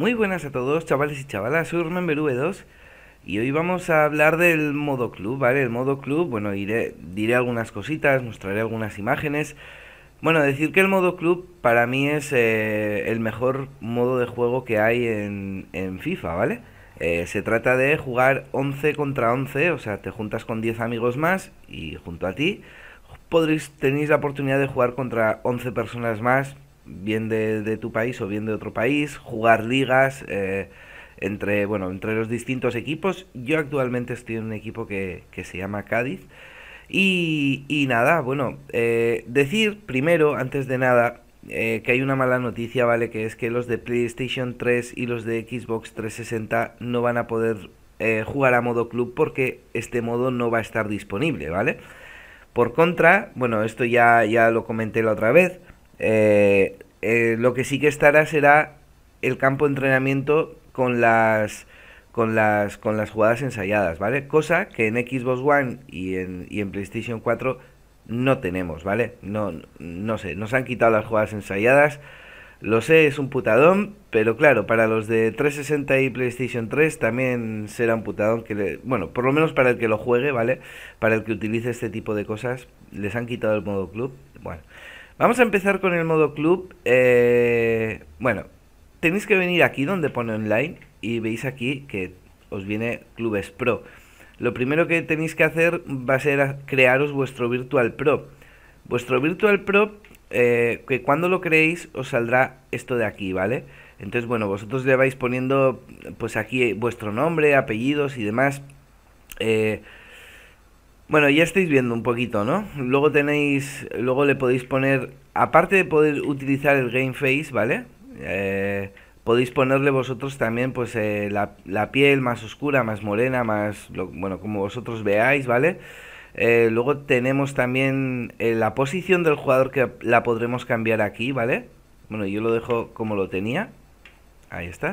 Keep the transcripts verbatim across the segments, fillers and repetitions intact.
Muy buenas a todos, chavales y chavalas, soy Remember V dos y hoy vamos a hablar del modo club, ¿vale? El modo club, bueno, iré, diré algunas cositas, mostraré algunas imágenes. Bueno, decir que el modo club para mí es eh, el mejor modo de juego que hay en, en FIFA, ¿vale? Eh, se trata de jugar once contra once, o sea, te juntas con diez amigos más y junto a ti podréis, tenéis la oportunidad de jugar contra once personas más, bien de, de tu país o bien de otro país, jugar ligas eh, entre, bueno, entre los distintos equipos. Yo actualmente estoy en un equipo que, que se llama Cádiz. Y, y nada, bueno, eh, decir primero, antes de nada, eh, que hay una mala noticia, ¿vale? Que es que los de PlayStation tres y los de Xbox trescientos sesenta no van a poder eh, jugar a modo club porque este modo no va a estar disponible, ¿vale? Por contra, bueno, esto ya, ya lo comenté la otra vez, eh, eh, lo que sí que estará será el campo de entrenamiento con las con las con las jugadas ensayadas, ¿vale? Cosa que en Xbox One y en, y en PlayStation cuatro no tenemos, ¿vale? No, no sé, nos han quitado las jugadas ensayadas. Lo sé, es un putadón, pero claro, para los de trescientos sesenta y PlayStation tres también será un putadón que le, bueno, por lo menos para el que lo juegue, ¿vale? Para el que utilice este tipo de cosas, les han quitado el modo club. Bueno, vamos a empezar con el modo club. Eh, bueno, tenéis que venir aquí donde pone online y veis aquí que os viene Clubes Pro. Lo primero que tenéis que hacer va a ser crearos vuestro Virtual Pro. Vuestro Virtual Pro, eh, que cuando lo creéis os saldrá esto de aquí, ¿vale? Entonces, bueno, vosotros le vais poniendo pues aquí vuestro nombre, apellidos y demás. Eh, bueno, ya estáis viendo un poquito, ¿no? Luego tenéis, luego le podéis poner, aparte de poder utilizar el Game Face, ¿vale? Eh, podéis ponerle vosotros también pues eh, la, la piel más oscura, más morena, más, lo, bueno, como vosotros veáis, ¿vale? Eh, luego tenemos también eh, la posición del jugador que la podremos cambiar aquí, ¿vale? Bueno, yo lo dejo como lo tenía. Ahí está.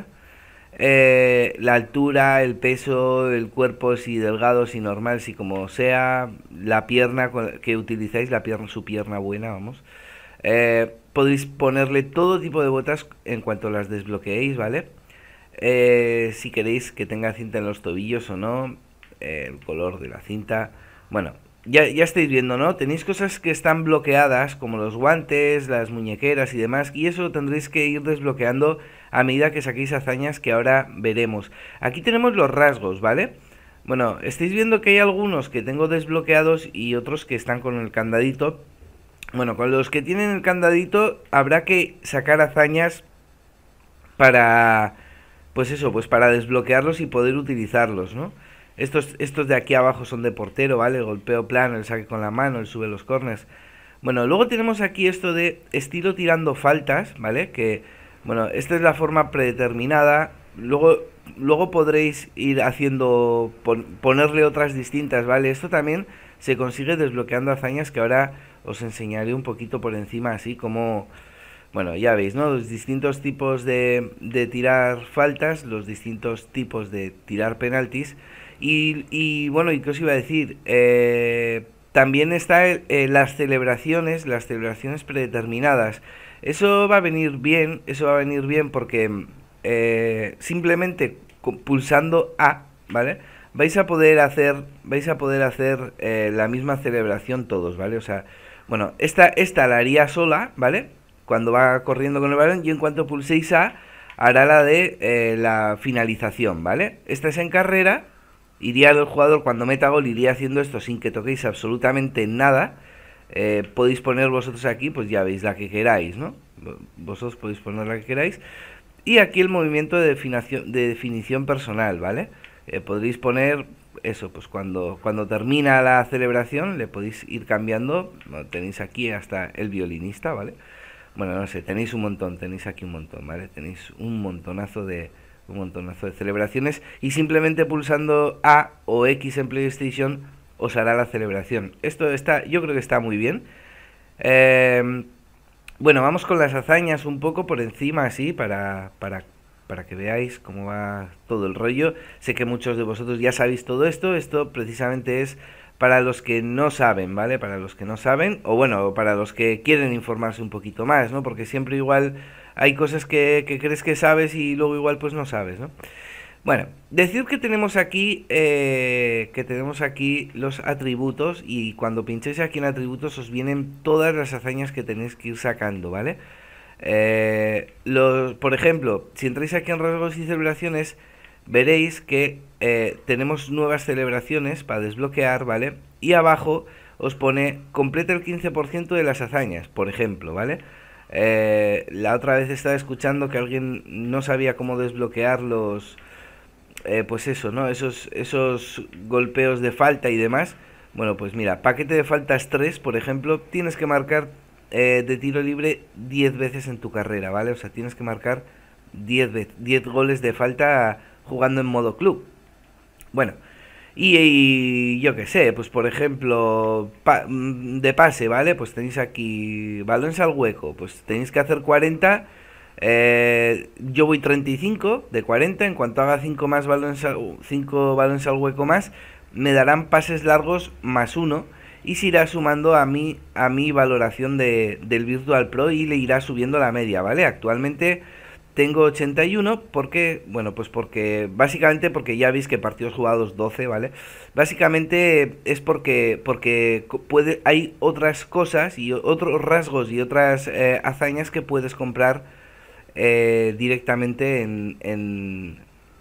Eh, la altura, el peso, el cuerpo, si delgado, si normal, si como sea, la pierna que utilizáis, la pierna, su pierna buena, vamos. Eh, podéis ponerle todo tipo de botas en cuanto las desbloqueéis, ¿vale? Eh, si queréis que tenga cinta en los tobillos o no, eh, el color de la cinta. Bueno, ya, ya estáis viendo, ¿no? Tenéis cosas que están bloqueadas, como los guantes, las muñequeras y demás, y eso lo tendréis que ir desbloqueando a medida que saquéis hazañas que ahora veremos. Aquí tenemos los rasgos, ¿vale? Bueno, estáis viendo que hay algunos que tengo desbloqueados y otros que están con el candadito. Bueno, con los que tienen el candadito habrá que sacar hazañas para, pues eso, pues para desbloquearlos y poder utilizarlos, ¿no? Estos, estos de aquí abajo son de portero, ¿vale? El golpeo plano, el saque con la mano, el sube los corners. Bueno, luego tenemos aquí esto de estilo tirando faltas, ¿vale? Que, bueno, esta es la forma predeterminada. Luego, luego podréis ir haciendo, pon, ponerle otras distintas, ¿vale? Esto también se consigue desbloqueando hazañas que ahora os enseñaré un poquito por encima, así como, bueno, ya veis, ¿no? Los distintos tipos de, de tirar faltas, los distintos tipos de tirar penaltis. Y, y bueno, ¿y qué os iba a decir? Eh, también está el, eh, las celebraciones, las celebraciones predeterminadas. Eso va a venir bien, eso va a venir bien porque eh, simplemente pulsando A, ¿vale? Vais a poder hacer, vais a poder hacer eh, la misma celebración todos, ¿vale? O sea, bueno, esta, esta la haría sola, ¿vale? Cuando va corriendo con el balón y en cuanto pulséis A, hará la de eh, la finalización, ¿vale? Esta es en carrera. Iría el jugador cuando meta gol, iría haciendo esto sin que toquéis absolutamente nada. Eh, podéis poner vosotros aquí, pues ya veis la que queráis, ¿no? Vosotros podéis poner la que queráis. Y aquí el movimiento de definición, de definición personal, ¿vale? Eh, podréis poner eso, pues cuando, cuando termina la celebración le podéis ir cambiando. Bueno, tenéis aquí hasta el violinista, ¿vale? Bueno, no sé, tenéis un montón, tenéis aquí un montón, ¿vale? Tenéis un montonazo de un montonazo de celebraciones y simplemente pulsando A o X en PlayStation os hará la celebración. Esto está, yo creo que está muy bien. Eh, bueno, vamos con las hazañas un poco por encima así para, para, para que veáis cómo va todo el rollo. Sé que muchos de vosotros ya sabéis todo esto. Esto precisamente es para los que no saben, ¿vale? Para los que no saben, o bueno, para los que quieren informarse un poquito más, ¿no? Porque siempre igual hay cosas que, que crees que sabes y luego igual pues no sabes, ¿no? Bueno, decir que tenemos aquí eh, que tenemos aquí los atributos y cuando pinchéis aquí en atributos os vienen todas las hazañas que tenéis que ir sacando, ¿vale? Eh, los, por ejemplo, si entráis aquí en rasgos y celebraciones, veréis que eh, tenemos nuevas celebraciones para desbloquear, ¿vale? Y abajo os pone completa el quince por ciento de las hazañas, por ejemplo, ¿vale? Eh, la otra vez estaba escuchando que alguien no sabía cómo desbloquear los eh, pues eso, ¿no? Esos, esos golpeos de falta y demás. Bueno, pues mira, paquete de faltas tres, por ejemplo, tienes que marcar eh, de tiro libre diez veces en tu carrera, ¿vale? O sea, tienes que marcar diez, diez goles de falta jugando en modo club. Bueno, y, y yo qué sé, pues por ejemplo, pa, de pase, ¿vale? Pues tenéis aquí balones al hueco, pues tenéis que hacer cuarenta. Eh, yo voy treinta y cinco de cuarenta. En cuanto haga cinco más balones al, cinco balones al hueco más, me darán pases largos más uno y se irá sumando a mi, a mi valoración de, del Virtual Pro y le irá subiendo la media, ¿vale? Actualmente tengo ochenta y uno porque, bueno, pues porque, básicamente porque ya veis que partidos jugados doce, ¿vale? Básicamente es porque, porque puede, hay otras cosas y otros rasgos y otras eh, hazañas que puedes comprar eh, directamente en, en,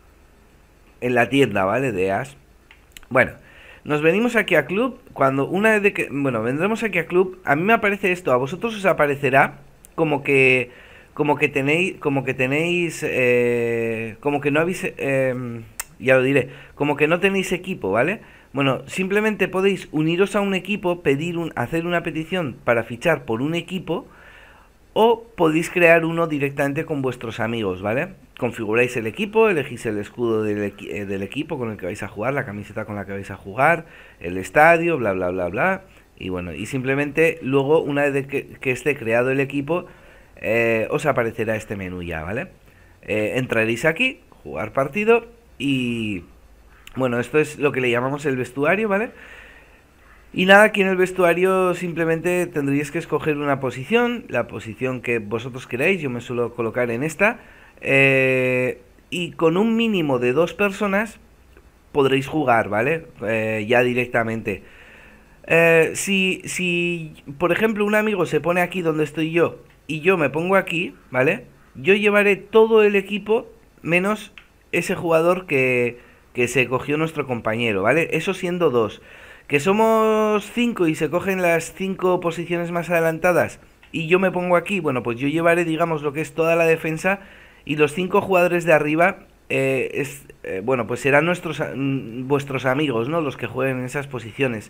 en la tienda, ¿vale? De As. Bueno, nos venimos aquí a Club. Cuando una vez de que, bueno, vendremos aquí a Club. A mí me aparece esto, a vosotros os aparecerá como que, como que tenéis, como que tenéis, eh, como que no habéis, eh, ya lo diré, como que no tenéis equipo, ¿vale? Bueno, simplemente podéis uniros a un equipo, pedir un, hacer una petición para fichar por un equipo. O podéis crear uno directamente con vuestros amigos, ¿vale? Configuráis el equipo, elegís el escudo del, equi eh, del equipo con el que vais a jugar, la camiseta con la que vais a jugar, el estadio, bla, bla, bla, bla. Y bueno, y simplemente luego, una vez de que, que esté creado el equipo, eh, os aparecerá este menú ya, ¿vale? Eh, entraréis aquí, jugar partido y... Bueno, esto es lo que le llamamos el vestuario, ¿vale? Y nada, aquí en el vestuario simplemente tendríais que escoger una posición, la posición que vosotros queráis, yo me suelo colocar en esta, eh, y con un mínimo de dos personas podréis jugar, ¿vale? Eh, ya directamente. Eh, si, si, por ejemplo, un amigo se pone aquí donde estoy yo y yo me pongo aquí, ¿vale? Yo llevaré todo el equipo menos ese jugador que, que se cogió nuestro compañero, ¿vale? Eso siendo dos. Que somos cinco y se cogen las cinco posiciones más adelantadas y yo me pongo aquí, bueno, pues yo llevaré, digamos, lo que es toda la defensa y los cinco jugadores de arriba, eh, es, eh, bueno, pues serán nuestros, vuestros amigos, ¿no? Los que jueguen en esas posiciones.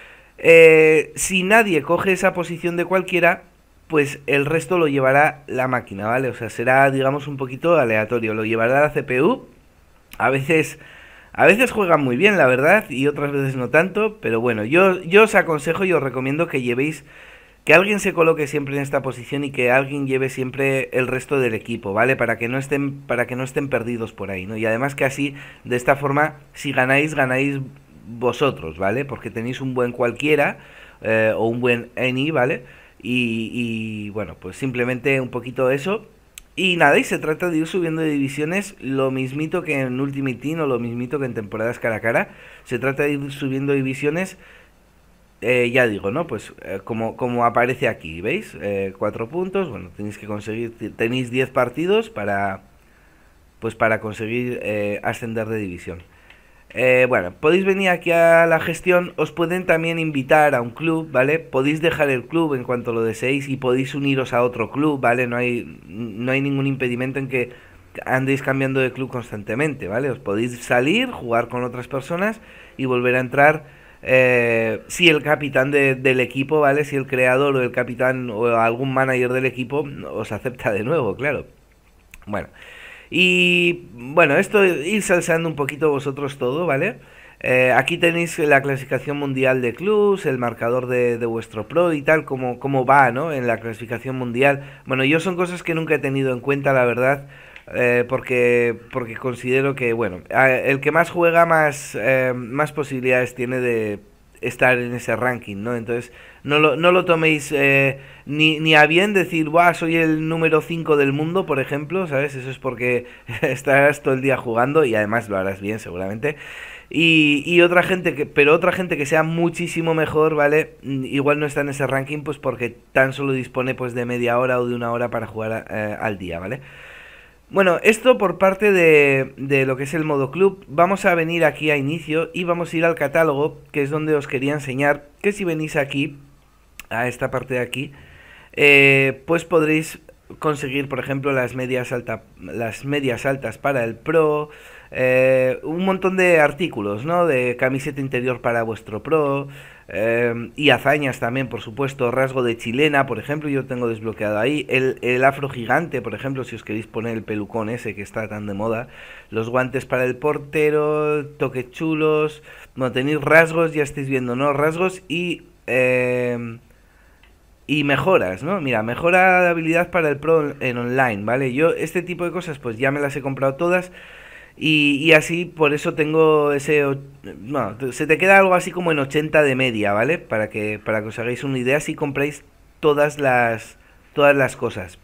Eh, si nadie coge esa posición de cualquiera, pues el resto lo llevará la máquina, ¿vale? O sea, será, digamos, un poquito aleatorio, lo llevará la C P U, a veces... A veces juegan muy bien, la verdad, y otras veces no tanto, pero bueno, yo, yo os aconsejo y os recomiendo que llevéis, que alguien se coloque siempre en esta posición y que alguien lleve siempre el resto del equipo, ¿vale? Para que no estén, para que no estén perdidos por ahí, ¿no? Y además que así, de esta forma, si ganáis, ganáis vosotros, ¿vale? Porque tenéis un buen cualquiera, eh, o un buen any, ¿vale? Y, y bueno, pues simplemente un poquito eso. Y nada, y se trata de ir subiendo de divisiones, lo mismito que en Ultimate Team o lo mismito que en temporadas cara a cara. Se trata de ir subiendo divisiones, eh, ya digo, ¿no? Pues eh, como, como aparece aquí, ¿veis? Eh, cuatro puntos, bueno, tenéis que conseguir, tenéis diez partidos para, pues para conseguir eh, ascender de división. Eh, bueno, podéis venir aquí a la gestión, os pueden también invitar a un club, ¿vale? Podéis dejar el club en cuanto lo deseéis y podéis uniros a otro club, ¿vale? No hay, no hay ningún impedimento en que andéis cambiando de club constantemente, ¿vale? Os podéis salir, jugar con otras personas y volver a entrar eh, si el capitán de, del equipo, ¿vale? Si el creador o el capitán o algún manager del equipo os acepta de nuevo, claro. Bueno. Y bueno, esto ir salsando un poquito vosotros todo, ¿vale? Eh, aquí tenéis la clasificación mundial de clubs, el marcador de, de vuestro pro y tal, cómo, cómo va, ¿no? En la clasificación mundial. Bueno, yo son cosas que nunca he tenido en cuenta, la verdad, eh, porque, porque considero que, bueno, el que más juega más, eh, más posibilidades tiene de, estar en ese ranking, ¿no? Entonces, no lo, no lo toméis eh, ni, ni a bien decir, buah, soy el número cinco del mundo, por ejemplo, ¿sabes? Eso es porque estarás todo el día jugando y además lo harás bien, seguramente. Y, y otra gente que, pero otra gente que sea muchísimo mejor, ¿vale? Mm, Igual no está en ese ranking, pues porque tan solo dispone pues de media hora o de una hora para jugar eh, al día, ¿vale? Bueno, esto por parte de, de lo que es el modo club. Vamos a venir aquí a inicio y vamos a ir al catálogo, que es donde os quería enseñar que si venís aquí, a esta parte de aquí, eh, pues podréis conseguir, por ejemplo, las medias, alta, las medias altas para el Pro, eh, un montón de artículos, ¿no? De camiseta interior para vuestro Pro, eh, y hazañas también, por supuesto, rasgo de chilena, por ejemplo, yo tengo desbloqueado ahí, el, el afro gigante, por ejemplo, si os queréis poner el pelucón ese que está tan de moda, los guantes para el portero, toques chulos, no tenéis rasgos, ya estáis viendo, ¿no? Rasgos y... Eh, y mejoras, ¿no? Mira, mejora de habilidad para el Pro en online, ¿vale? Yo este tipo de cosas pues ya me las he comprado todas y, y así por eso tengo ese... Bueno, se te queda algo así como en ochenta de media, ¿vale? Para que, para que os hagáis una idea si compráis todas las, todas las cosas.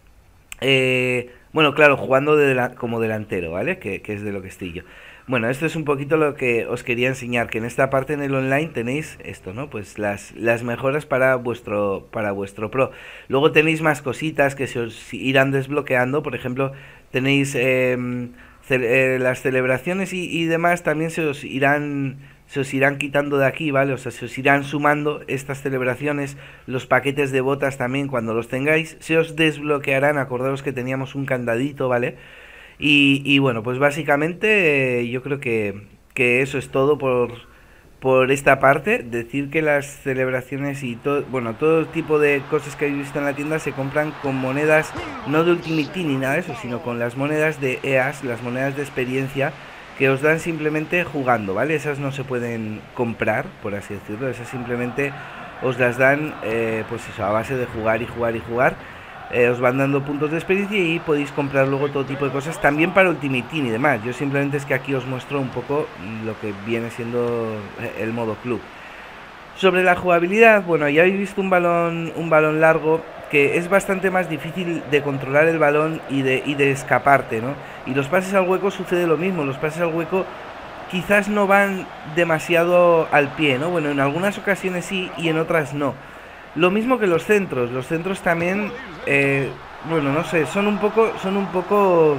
Eh, bueno, claro, jugando de dela- como delantero, ¿vale? Que, que es de lo que estoy yo. Bueno, esto es un poquito lo que os quería enseñar, que en esta parte en el online tenéis esto, ¿no? Pues las, las mejoras para vuestro, para vuestro Pro. Luego tenéis más cositas que se os irán desbloqueando, por ejemplo, tenéis em, ce- eh, las celebraciones y, y demás también se os irán se os irán quitando de aquí, ¿vale? O sea, se os irán sumando estas celebraciones, los paquetes de botas también cuando los tengáis, se os desbloquearán, acordaros que teníamos un candadito, ¿vale? Y, y bueno, pues básicamente eh, yo creo que, que eso es todo por, por esta parte. Decir que las celebraciones y todo, bueno, todo tipo de cosas que habéis visto en la tienda se compran con monedas, no de Ultimate Team ni nada de eso, sino con las monedas de E A S, las monedas de experiencia que os dan simplemente jugando, ¿vale? Esas no se pueden comprar, por así decirlo, esas simplemente os las dan, eh, pues eso, a base de jugar y jugar y jugar. Eh, os van dando puntos de experiencia y podéis comprar luego todo tipo de cosas también para Ultimate Team y demás. Yo simplemente es que aquí os muestro un poco lo que viene siendo el modo club. Sobre la jugabilidad, bueno, ya habéis visto un balón, un balón largo que es bastante más difícil de controlar el balón y de, y de escaparte, ¿no? Y los pases al hueco sucede lo mismo, los pases al hueco quizás no van demasiado al pie, ¿no? Bueno, en algunas ocasiones sí y en otras no. Lo mismo que los centros, los centros también, eh, bueno, no sé, son un poco, son un poco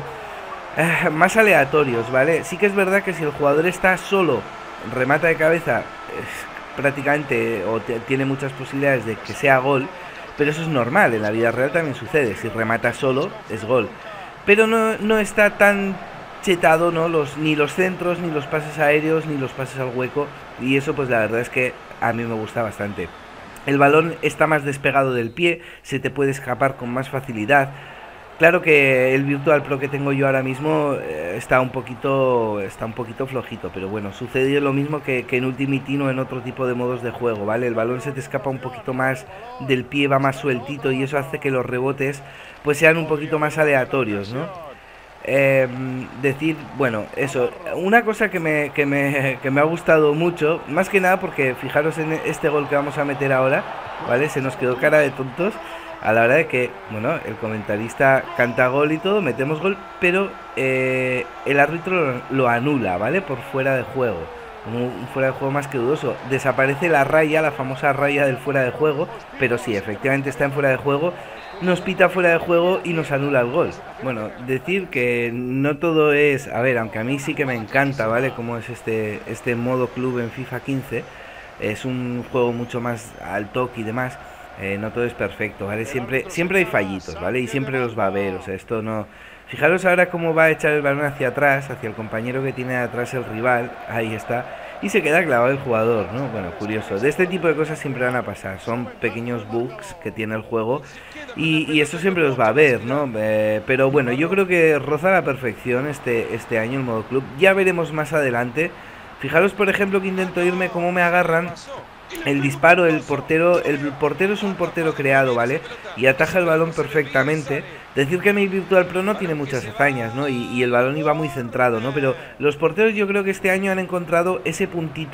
eh, más aleatorios, ¿vale? Sí que es verdad que si el jugador está solo, remata de cabeza, es prácticamente, o tiene muchas posibilidades de que sea gol, pero eso es normal, en la vida real también sucede, si remata solo, es gol. Pero no, no está tan chetado, ¿no? Los, ni los centros, ni los pases aéreos, ni los pases al hueco, y eso pues la verdad es que a mí me gusta bastante. El balón está más despegado del pie, se te puede escapar con más facilidad. Claro que el Virtual Pro que tengo yo ahora mismo eh, está un poquito está un poquito flojito, pero bueno, sucede lo mismo que, que en Ultimate Team o en otro tipo de modos de juego, ¿vale? El balón se te escapa un poquito más del pie, va más sueltito y eso hace que los rebotes pues sean un poquito más aleatorios, ¿no? Eh, decir, bueno, eso, una cosa que me, que, me, que me ha gustado mucho, más que nada porque fijaros en este gol que vamos a meter ahora, ¿vale? Se nos quedó cara de tontos a la hora de que, bueno, el comentarista canta gol y todo, metemos gol, pero eh, el árbitro lo, lo anula, ¿vale? Por fuera de juego, como un fuera de juego más que dudoso. Desaparece la raya, la famosa raya del fuera de juego, pero sí, efectivamente está en fuera de juego. Nos pita fuera de juego y nos anula el gol. Bueno, decir que no todo es... A ver, aunque a mí sí que me encanta, ¿vale? Como es este, este modo club en FIFA quince. Es un juego mucho más al toque y demás. Eh, no todo es perfecto, ¿vale? Siempre, siempre hay fallitos, ¿vale? Y siempre los va a haber, o sea, esto no... Fijaros ahora cómo va a echar el balón hacia atrás, hacia el compañero que tiene atrás el rival. Ahí está. Y se queda clavado el jugador, ¿no? Bueno, curioso. De este tipo de cosas siempre van a pasar. Son pequeños bugs que tiene el juego. Y, y esto siempre los va a haber, ¿no? Eh, pero bueno, yo creo que roza la perfección este, este año el modo club. Ya veremos más adelante. Fijaros, por ejemplo, que intento irme cómo me agarran. El disparo, el portero, el portero es un portero creado, ¿vale? Y ataja el balón perfectamente. Decir que mi Virtual Pro no tiene muchas hazañas, ¿no? Y, y el balón iba muy centrado, ¿no? Pero los porteros yo creo que este año han encontrado ese puntito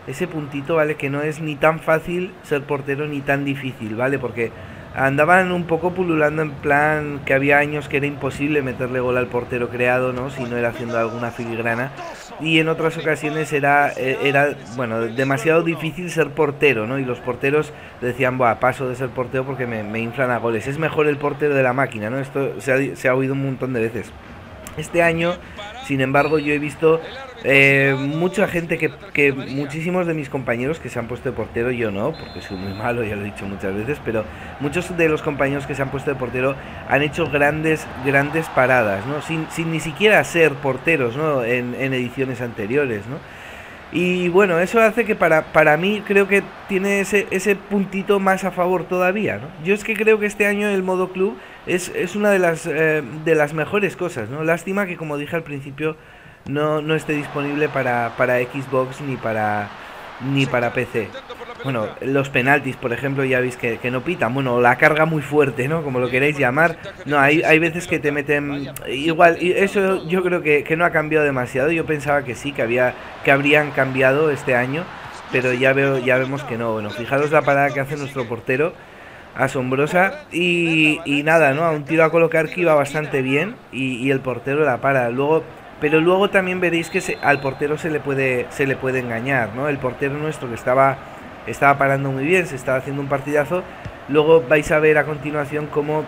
ese puntito, ¿vale? Que no es ni tan fácil ser portero ni tan difícil, ¿vale? Porque andaban un poco pululando en plan que había años que era imposible meterle gol al portero creado, ¿no? Si no era haciendo alguna filigrana. Y en otras ocasiones era, era bueno, demasiado difícil ser portero, ¿no? Y los porteros decían, buah, paso de ser portero porque me, me inflan a goles. Es mejor el portero de la máquina, ¿no? Esto se ha, se ha oído un montón de veces. Este año, sin embargo, yo he visto eh, mucha gente que, que muchísimos de mis compañeros que se han puesto de portero, yo no, porque soy muy malo, ya lo he dicho muchas veces, pero muchos de los compañeros que se han puesto de portero han hecho grandes, grandes paradas, ¿no? Sin, sin ni siquiera ser porteros, ¿no? En, en ediciones anteriores, ¿no? Y bueno, eso hace que para, para mí creo que tiene ese, ese puntito más a favor todavía, ¿no? Yo es que creo que este año el modo club es, es una de las, eh, de las mejores cosas, ¿no? Lástima que, como dije al principio, no, no esté disponible para, para Xbox ni para, ni para P C. Bueno, los penaltis, por ejemplo, ya veis que, que no pitan. Bueno, la carga muy fuerte, ¿no? Como lo queréis llamar. No, hay, hay veces que te meten... Igual, y eso yo creo que, que no ha cambiado demasiado. Yo pensaba que sí, que había que habrían cambiado este año, pero ya veo ya vemos que no. Bueno, fijaros la parada que hace nuestro portero, asombrosa. Y, y nada, ¿no? A un tiro a colocar que iba bastante bien y, y el portero la para. Luego... Pero luego también veréis que se, al portero se le puede se le puede engañar, ¿no? El portero nuestro que estaba... estaba parando muy bien, se estaba haciendo un partidazo. Luego vais a ver a continuación cómo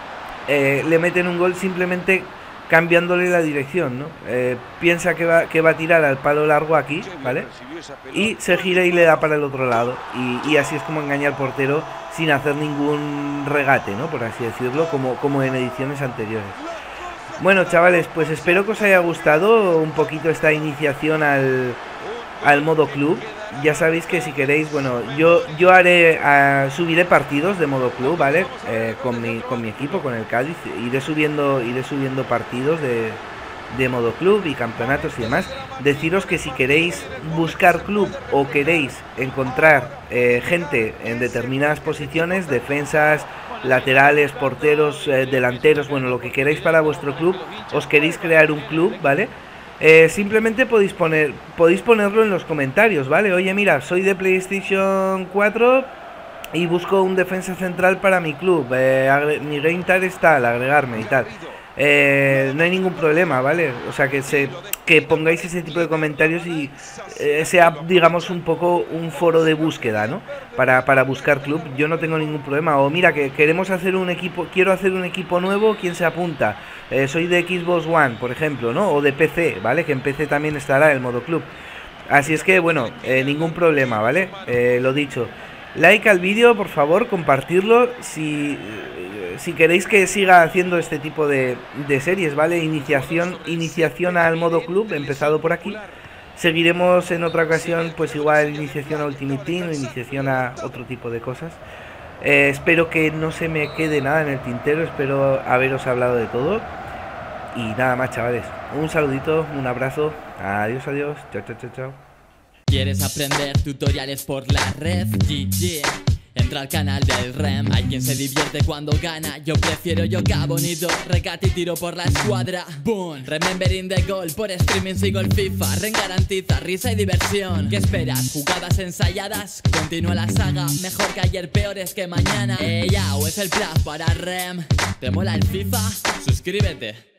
eh, le meten un gol simplemente cambiándole la dirección, ¿no? Eh, piensa que va, que va a tirar al palo largo aquí, ¿vale? Y se gira y le da para el otro lado. Y, y así es como engaña al portero sin hacer ningún regate, ¿no? Por así decirlo, como, como en ediciones anteriores. Bueno, chavales, pues espero que os haya gustado un poquito esta iniciación al, al modo club. Ya sabéis que si queréis, bueno, yo yo haré, uh, subiré partidos de modo club, ¿vale? Eh, con mi con mi equipo, con el Cádiz, iré subiendo iré subiendo partidos de, de modo club y campeonatos y demás. Deciros que si queréis buscar club o queréis encontrar eh, gente en determinadas posiciones, defensas, laterales, porteros, eh, delanteros, bueno, lo que queráis para vuestro club, os queréis crear un club, ¿vale? Eh, simplemente podéis poner podéis ponerlo en los comentarios, ¿vale? Oye, mira, soy de PlayStation cuatro y busco un defensa central para mi club. Eh, mi game tag es tal, agregarme y tal. Eh, no hay ningún problema, ¿vale? O sea, que se que pongáis ese tipo de comentarios y eh, sea, digamos, un poco un foro de búsqueda, ¿no? Para, para buscar club, yo no tengo ningún problema. O mira, que queremos hacer un equipo, quiero hacer un equipo nuevo, ¿quién se apunta? Eh, soy de Xbox One, por ejemplo, ¿no? O de P C, ¿vale? Que en P C también estará el modo club. Así es que, bueno, eh, ningún problema, ¿vale? Eh, lo dicho. Like al vídeo, por favor, compartirlo si, si queréis que siga haciendo este tipo de, de series, ¿vale? Iniciación, iniciación al modo club, empezado por aquí. Seguiremos en otra ocasión, pues igual iniciación a Ultimate Team o iniciación a otro tipo de cosas. Eh, espero que no se me quede nada en el tintero, espero haberos hablado de todo. Y nada más, chavales. Un saludito, un abrazo. Adiós, adiós. Chao, chao, chao, chao. ¿Quieres aprender tutoriales por la red? G G. Entra al canal del Rem. Hay quien se divierte cuando gana. Yo prefiero yoga bonito, recate y tiro por la escuadra. Boom, remembering the goal. Por streaming sigo el FIFA. Ren garantiza risa y diversión. ¿Qué esperas? ¿Jugadas ensayadas? Continúa la saga. Mejor que ayer, peores que mañana. Ella o es el plan para Rem. ¿Te mola el FIFA? Suscríbete.